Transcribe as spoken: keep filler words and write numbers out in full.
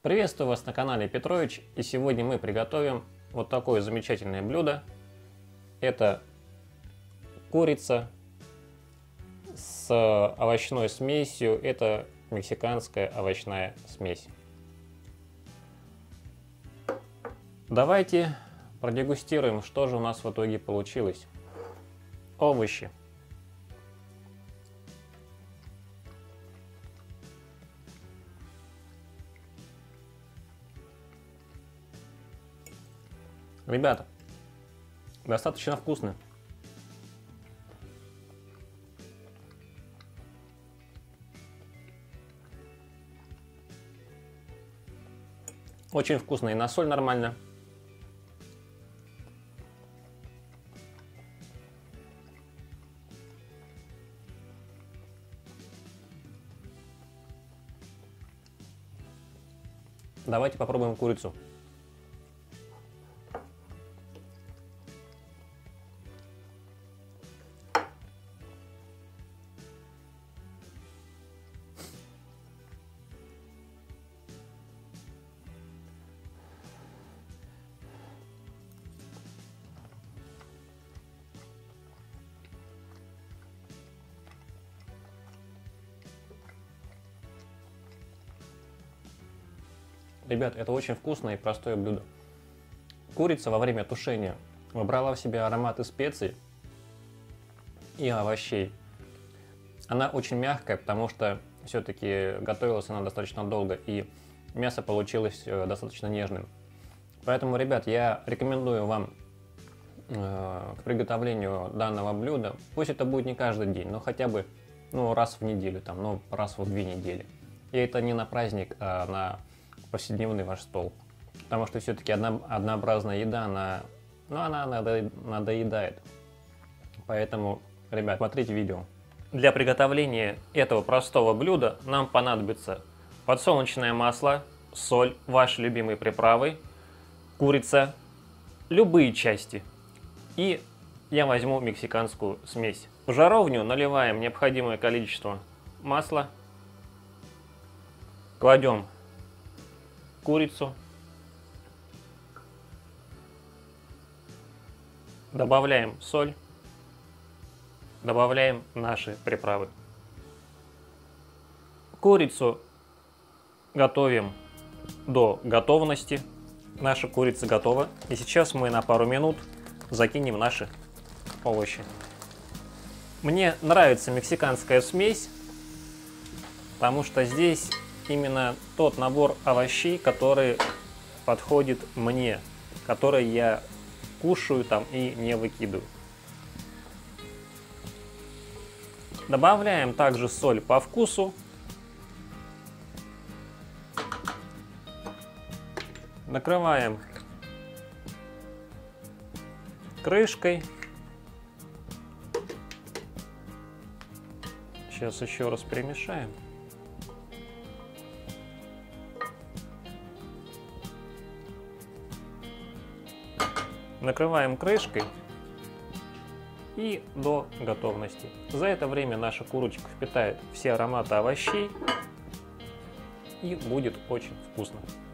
Приветствую вас на канале Петрович, и сегодня мы приготовим вот такое замечательное блюдо. Это курица с овощной смесью, это мексиканская овощная смесь. Давайте продегустируем, что же у нас в итоге получилось. Овощи. Ребята, достаточно вкусно. Очень вкусно и на соль нормально. Давайте попробуем курицу. Ребят, это очень вкусное и простое блюдо. Курица во время тушения вобрала в себя ароматы специй и овощей. Она очень мягкая, потому что все-таки готовилась она достаточно долго, и мясо получилось достаточно нежным. Поэтому, ребят, я рекомендую вам э, к приготовлению данного блюда. Пусть это будет не каждый день, но хотя бы ну, раз в неделю, там, ну, раз в две недели. И это не на праздник, а на повседневный ваш стол. Потому что все-таки одно, однообразная еда, она, ну, она надо, надоедает. Поэтому, ребят, смотрите видео. Для приготовления этого простого блюда нам понадобится подсолнечное масло, соль, ваши любимые приправы, курица, любые части. И я возьму мексиканскую смесь. В жаровню наливаем необходимое количество масла, кладем курицу, добавляем соль, добавляем наши приправы. Курицу готовим до готовности. Наша курица готова. И сейчас мы на пару минут закинем наши овощи. Мне нравится мексиканская смесь, потому что здесь именно тот набор овощей, который подходит мне, который я кушаю там и не выкидываю. Добавляем также соль по вкусу. Накрываем крышкой. Сейчас еще раз перемешаем. Накрываем крышкой и до готовности. За это время наша курочка впитает все ароматы овощей и будет очень вкусно.